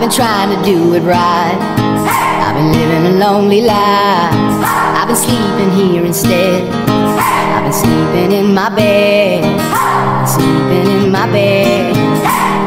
been trying to do it right. I've been living a lonely life. I've been sleeping here instead. I've been sleeping in my bed, sleeping in my bed.